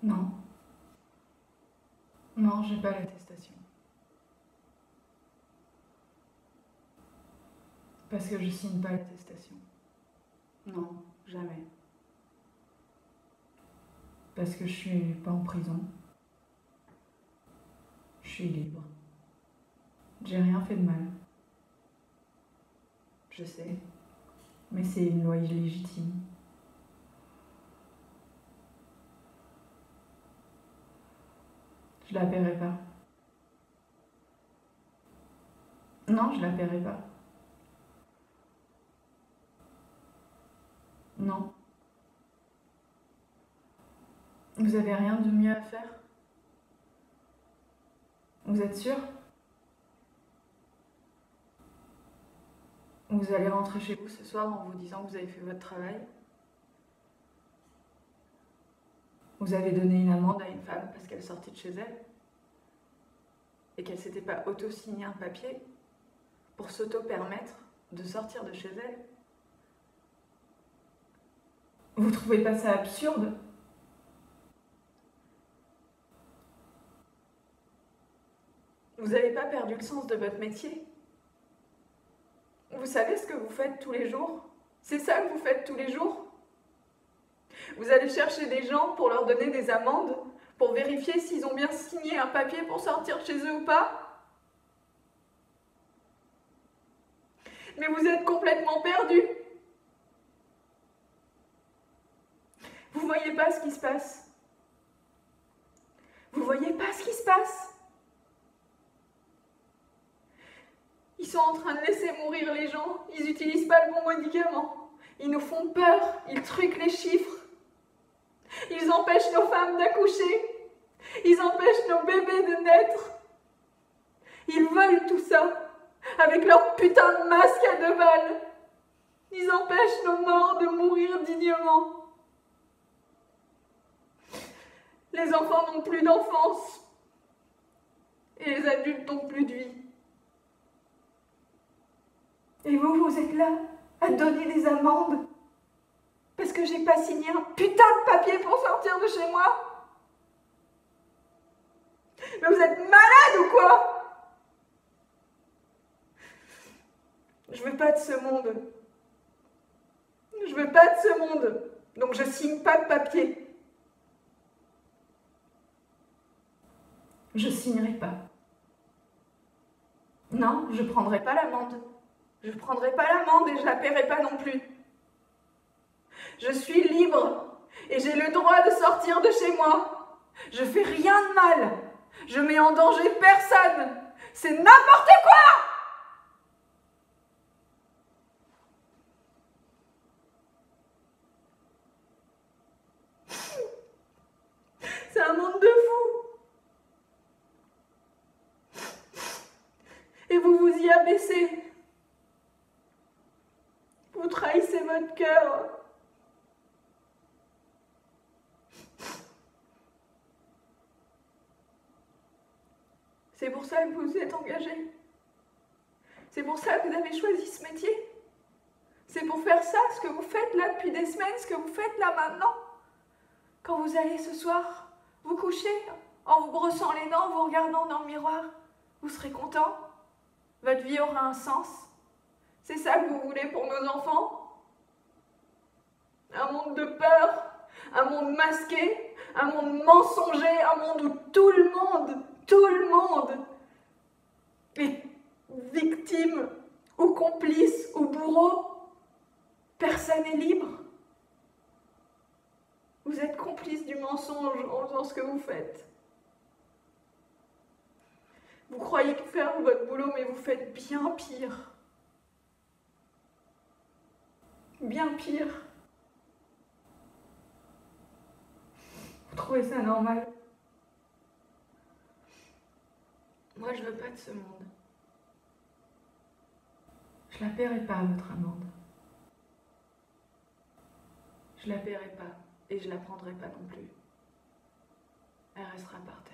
Non. Non, j'ai pas l'attestation. Parce que je signe pas l'attestation. Non, jamais. Parce que je suis pas en prison. Je suis libre. J'ai rien fait de mal. Je sais. Mais c'est une loi illégitime. Je la paierai pas. Non, je la paierai pas. Non. Vous avez rien de mieux à faire? Vous êtes sûr? Vous allez rentrer chez vous ce soir en vous disant que vous avez fait votre travail? Vous avez donné une amende à une femme parce qu'elle sortait de chez elle? Et qu'elle s'était pas auto-signé un papier pour s'auto-permettre de sortir de chez elle? Vous trouvez pas ça absurde? Vous n'avez pas perdu le sens de votre métier? Vous savez ce que vous faites tous les jours? C'est ça que vous faites tous les jours? Vous allez chercher des gens pour leur donner des amendes, pour vérifier s'ils ont bien signé un papier pour sortir de chez eux ou pas? Mais vous êtes complètement perdus. Vous voyez pas ce qui se passe. Vous voyez pas ce qui se passe. Ils sont en train de laisser mourir les gens. Ils n'utilisent pas le bon médicament. Ils nous font peur. Ils truquent les chiffres. Ils empêchent nos femmes d'accoucher. Ils empêchent nos bébés de naître. Ils veulent tout ça. Avec leur putain de masque à 2 balles. Ils empêchent nos morts de mourir dignement. Les enfants n'ont plus d'enfance. Et les adultes n'ont plus de vie. Et vous, vous êtes là à donner des amendes parce que j'ai pas signé un putain de papier pour sortir de chez moi? Mais vous êtes malade ou quoi? Je veux pas de ce monde. Je veux pas de ce monde. Donc je signe pas de papier. Je signerai pas. Non, je prendrai pas l'amende. Je prendrai pas l'amende et je la paierai pas non plus. Je suis libre et j'ai le droit de sortir de chez moi. Je fais rien de mal. Je mets en danger personne. C'est n'importe quoi! C'est un monde de fous. Et vous vous y abaissez. Vous trahissez votre cœur. C'est pour ça que vous vous êtes engagé. C'est pour ça que vous avez choisi ce métier. C'est pour faire ça, ce que vous faites là depuis des semaines, ce que vous faites là maintenant. Quand vous allez ce soir vous coucher, en vous brossant les dents, en vous regardant dans le miroir, vous serez content. Votre vie aura un sens. C'est ça que vous voulez pour nos enfants? Un monde de peur, un monde masqué, un monde mensonger, un monde où tout le monde est victime ou complice ou bourreau. Personne n'est libre. Vous êtes complice du mensonge en faisant ce que vous faites. Vous croyez faire votre boulot, mais vous faites bien pire. Bien pire. Vous trouvez ça normal? Moi, je veux pas de ce monde. Je la paierai pas, votre amende. Je la paierai pas et je la prendrai pas non plus. Elle restera par terre.